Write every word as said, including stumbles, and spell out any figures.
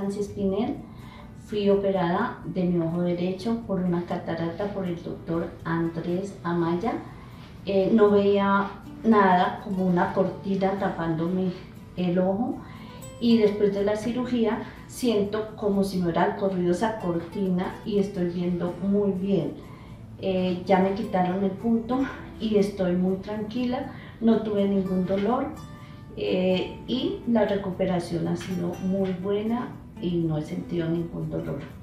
Nancy Espinel. Fui operada de mi ojo derecho por una catarata por el doctor Andrés Amaya. Eh, no veía nada, como una cortina tapándome el ojo, y después de la cirugía siento como si me hubiera corrido esa cortina y estoy viendo muy bien. Eh, ya me quitaron el punto y estoy muy tranquila, no tuve ningún dolor eh, y la recuperación ha sido muy buena y no he sentido ningún dolor.